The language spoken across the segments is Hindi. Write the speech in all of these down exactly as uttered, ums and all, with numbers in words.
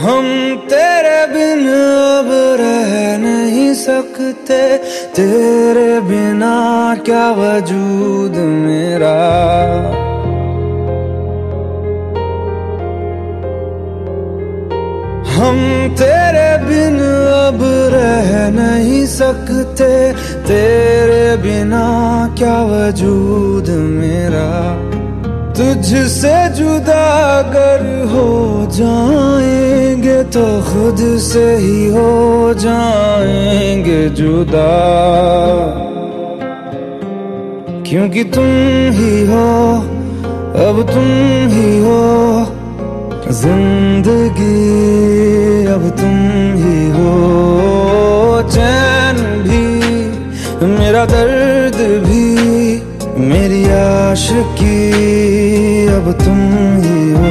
हम तेरे बिन अब रह नहीं सकते, तेरे बिना क्या वजूद मेरा। हम तेरे बिन अब रह नहीं सकते, तेरे बिना क्या वजूद मेरा। तुझसे जुदा अगर हो जाएंगे तो खुद से ही हो जाएंगे जुदा, क्योंकि तुम ही हो, अब तुम ही हो जिंदगी, अब तुम ही हो। चैन भी मेरा दर्द भी मेरी आशिकी, अब तुम ही हो।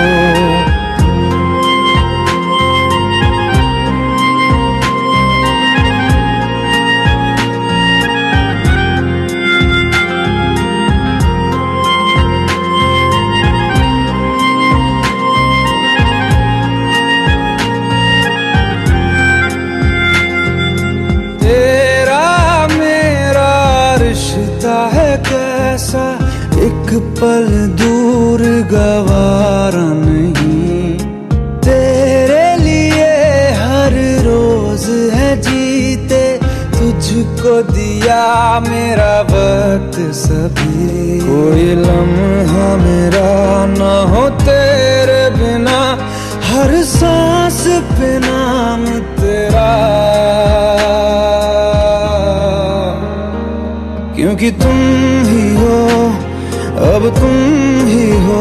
है कैसा एक पल दूर गवारा नहीं, तेरे लिए हर रोज है जीते, तुझको दिया मेरा वक्त सभी। कोई लम्हा मेरा ना हो तेरे बिना, हर सांस पे नाम तेरा, क्योंकि तुम ही हो, अब तुम ही हो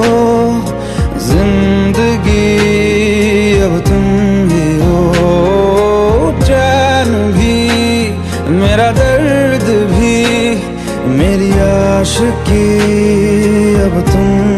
जिंदगी, अब तुम ही हो। चैन भी मेरा दर्द भी मेरी आशिकी, अब तुम